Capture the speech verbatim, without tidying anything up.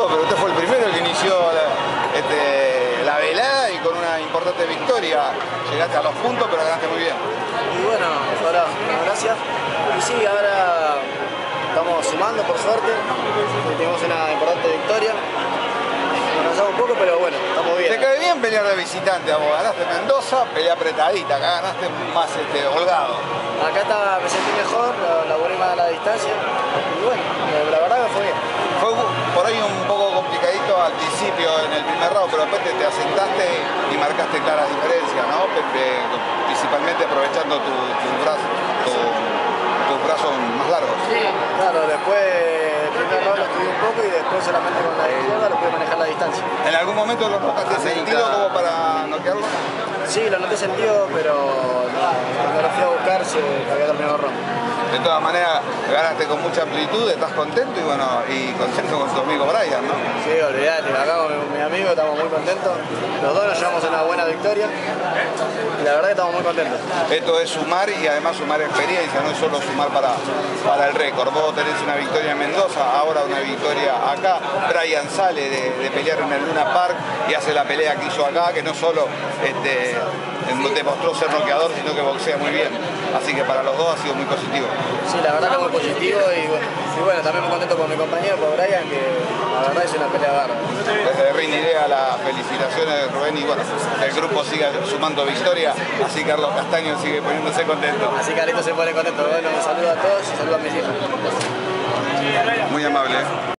Pero usted fue el primero que inició la, este, la velada y con una importante victoria. Llegaste a los puntos, pero ganaste muy bien. Y bueno, ahora, gracias. Y sí, ahora estamos sumando por suerte. Tuvimos una importante victoria. Nos cansamos un poco, pero bueno, estamos bien. ¿Te cae bien pelear de visitante a vos? Ganaste Mendoza, pelea apretadita, acá ganaste más este, holgado. Acá está, me sentí mejor, laburé más a la distancia. Y bueno, la verdad que fue bien. Fue por ahí un poco complicadito al principio en el primer round, pero después te, te asentaste y marcaste claras diferencias, ¿no? Principalmente aprovechando tus tu brazo, tu, tus brazos más largos. Sí, claro, después el primer round lo estudié un poco y después solamente con la izquierda lo pude manejar la distancia. ¿En algún momento lo notaste sentido como para noquearlo? Sí, lo noté sentido, pero cuando lo fui a buscar se había terminado el round. De todas maneras, ganaste con mucha amplitud, estás contento y bueno, y contento con tu amigo Brian, ¿no? Sí, olvidate, acá con mi amigo estamos muy contentos. Los dos nos llevamos una buena victoria y la verdad que estamos muy contentos. Esto es sumar y además sumar experiencia, no es solo sumar para, para el récord. Vos tenés una victoria en Mendoza, ahora una victoria acá. Brian sale de, de pelear en el Luna Park y hace la pelea que hizo acá, que no solo este, demostró ser noqueador, sino que boxea muy bien. Así que para los dos ha sido muy positivo. Sí, la verdad que muy positivo y bueno, y bueno, también muy contento con mi compañero, con Brian, que la verdad es una pelea bárbara. Desde Ring Idea las felicitaciones de Rubén y bueno, el grupo sigue sumando victoria, así Carlos Castaño sigue poniéndose contento. Así Carlitos se pone contento. Bueno, un saludo a todos y saludo a mis hijos. Muy amable.